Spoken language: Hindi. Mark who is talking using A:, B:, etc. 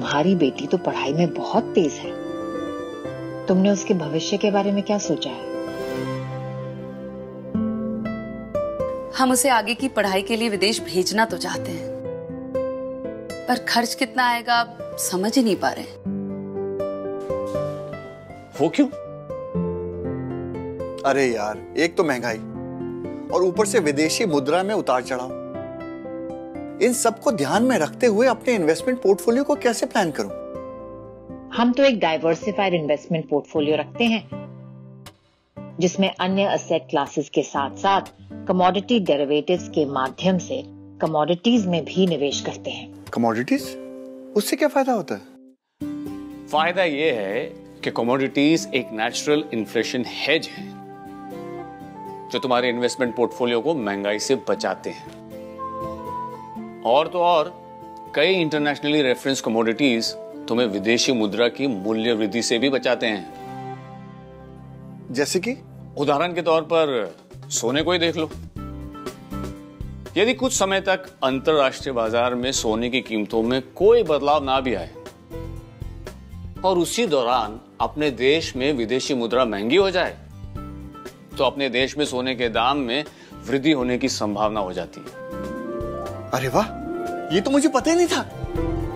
A: तुम्हारी बेटी तो पढ़ाई में बहुत तेज है। तुमने उसके भविष्य के बारे में क्या सोचा है?
B: हम उसे आगे की पढ़ाई के लिए विदेश भेजना तो चाहते हैं, पर खर्च कितना आएगा समझ ही नहीं पा रहे।
C: वो क्यों?
D: अरे यार, एक तो महंगाई और ऊपर से विदेशी मुद्रा में उतार चढ़ाव। इन सबको ध्यान में रखते हुए अपने इन्वेस्टमेंट पोर्टफोलियो को कैसे प्लान करूं?
A: हम तो एक डाइवर्सिफाइड इन्वेस्टमेंट पोर्टफोलियो रखते हैं, जिसमें अन्य एसेट क्लासेस के साथ साथ कमोडिटी डेरिवेटिव्स के माध्यम से कमोडिटीज में भी निवेश करते हैं।
D: कमोडिटीज? उससे क्या फायदा होता है?
C: फायदा यह है कि कमोडिटीज एक नेचुरल इन्फ्लेशन हेज है, जो तुम्हारे इन्वेस्टमेंट पोर्टफोलियो को महंगाई से बचाते हैं। और तो और कई इंटरनेशनली रेफरेंस कमोडिटीज तुम्हें विदेशी मुद्रा की मूल्य वृद्धि से भी बचाते हैं।
D: जैसे कि
C: उदाहरण के तौर पर सोने को ही देख लो। यदि कुछ समय तक अंतरराष्ट्रीय बाजार में सोने की कीमतों में कोई बदलाव ना भी आए और उसी दौरान अपने देश में विदेशी मुद्रा महंगी हो जाए, तो अपने देश में सोने के दाम में वृद्धि होने की संभावना हो जाती है।
D: अरे वाह, ये तो मुझे पता ही नहीं था।